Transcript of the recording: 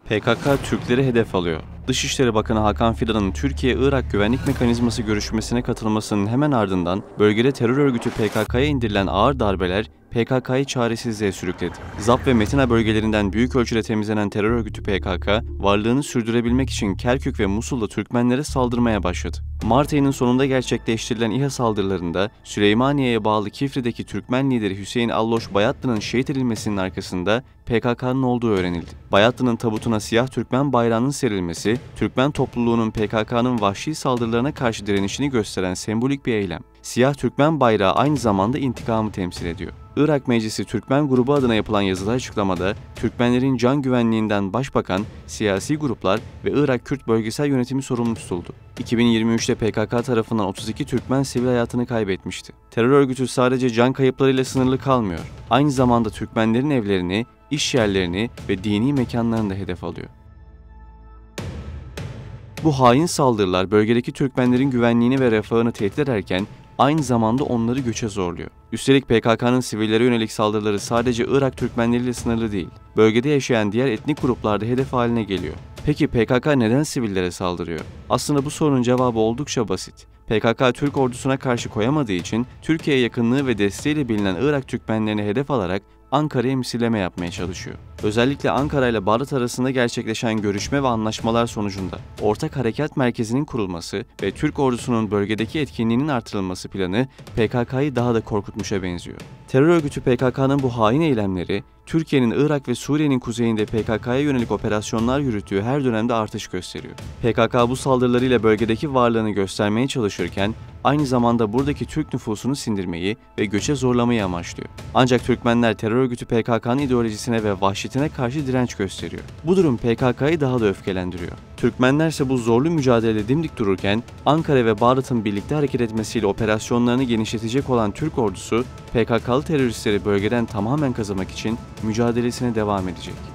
PKK Türkleri hedef alıyor. Dışişleri Bakanı Hakan Fidan'ın Türkiye-Irak Güvenlik Mekanizması görüşmesine katılmasının hemen ardından bölgede terör örgütü PKK'ya indirilen ağır darbeler PKK'yı çaresizliğe sürükledi. ZAP ve Metina bölgelerinden büyük ölçüde temizlenen terör örgütü PKK, varlığını sürdürebilmek için Kerkük ve Musul'da Türkmenlere saldırmaya başladı. Mart ayının sonunda gerçekleştirilen İHA saldırılarında Süleymaniye'ye bağlı Kifri'deki Türkmen lideri Hüseyin Alloş Bayatlı'nın şehit edilmesinin arkasında PKK'nın olduğu öğrenildi. Bayatlı'nın tabutuna siyah Türkmen bayrağının serilmesi, Türkmen topluluğunun PKK'nın vahşi saldırılarına karşı direnişini gösteren sembolik bir eylem. Siyah Türkmen bayrağı aynı zamanda intikamı temsil ediyor. Irak Meclisi Türkmen grubu adına yapılan yazılı açıklamada, Türkmenlerin can güvenliğinden başbakan, siyasi gruplar ve Irak Kürt Bölgesel Yönetimi sorumlu tutuldu. 2023'te PKK tarafından 32 Türkmen sivil hayatını kaybetmişti. Terör örgütü sadece can kayıplarıyla sınırlı kalmıyor. Aynı zamanda Türkmenlerin evlerini, iş yerlerini ve dini mekanlarını da hedef alıyor. Bu hain saldırılar bölgedeki Türkmenlerin güvenliğini ve refahını tehdit ederken aynı zamanda onları göçe zorluyor. Üstelik PKK'nın sivillere yönelik saldırıları sadece Irak Türkmenleriyle sınırlı değil. Bölgede yaşayan diğer etnik gruplar da hedef haline geliyor. Peki PKK neden sivillere saldırıyor? Aslında bu sorunun cevabı oldukça basit. PKK Türk ordusuna karşı koyamadığı için Türkiye'ye yakınlığı ve desteğiyle bilinen Irak Türkmenlerini hedef alarak Ankara'ya misilleme yapmaya çalışıyor. Özellikle Ankara ile Bağdat arasında gerçekleşen görüşme ve anlaşmalar sonucunda ortak harekat merkezinin kurulması ve Türk ordusunun bölgedeki etkinliğinin artırılması planı PKK'yı daha da korkutmuşa benziyor. Terör örgütü PKK'nın bu hain eylemleri, Türkiye'nin Irak ve Suriye'nin kuzeyinde PKK'ya yönelik operasyonlar yürüttüğü her dönemde artış gösteriyor. PKK bu saldırılarıyla bölgedeki varlığını göstermeye çalışırken, aynı zamanda buradaki Türk nüfusunu sindirmeyi ve göçe zorlamayı amaçlıyor. Ancak Türkmenler terör örgütü PKK'nın ideolojisine ve vahşetine karşı direnç gösteriyor. Bu durum PKK'yı daha da öfkelendiriyor. Türkmenler ise bu zorlu mücadelede dimdik dururken, Ankara ve Bağdat'ın birlikte hareket etmesiyle operasyonlarını genişletecek olan Türk ordusu, PKK'lı teröristleri bölgeden tamamen kazanmak için mücadelesine devam edecek.